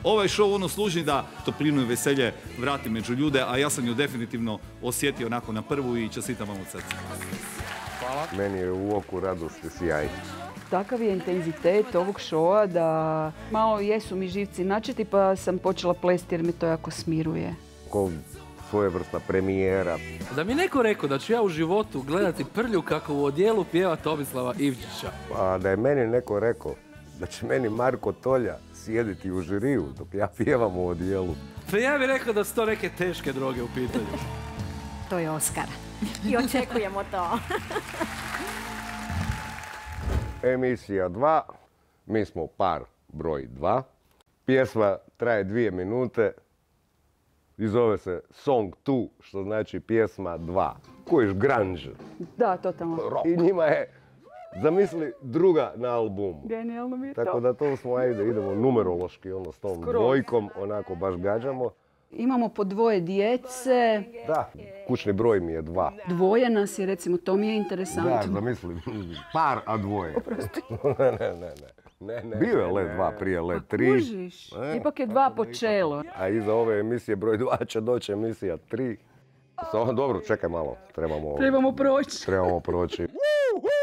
Ovaj show ono služi da toplinu i veselje vrati među ljude, a ja sam ju definitivno osjetio onako na prvu i čestitam vam od srca. Hvala. Meni je u oku radosti sjaj. Takav je intenzitet ovog šoa da malo jesu mi živci načeti pa sam počela plesti jer me to jako smiruje. Ko svojevrsna premijera. Da mi neko rekao da ću ja u životu gledati Prlju kako u odijelu pjeva Tomislava Ivčića. A da je meni neko rekao da će meni Marko Tolja sjediti u žiriju dok ja pjevam u odijelu. Pa ja bih rekao da su to neke teške droge u pitanju. To je Oskar. I očekujemo to. Emisija 2, mi smo par broj 2. Pjesma traje 2 minute i zove se Song 2, što znači pjesma 2. Kojiš grunge. Da, totalno. I njima je, zamisli, druga na albumu. Genijalno mi je to. Tako da to smo, ajde, idemo numerološki, ono s tom dvojkom, onako baš gađamo. Imamo po 2 djece. Da, kućni broj mi je 2. 2 nas je, recimo, to mi je interesantno. Da, zamisli, par, a 2. Oprosti. Ne. Bio je Let 2 prije Let 3. Kužiš, ipak je 2 počelo. A iza ove emisije broj 2 će doći emisija 3. Dobro, čekaj malo, trebamo Trebamo proći. Trebamo proći.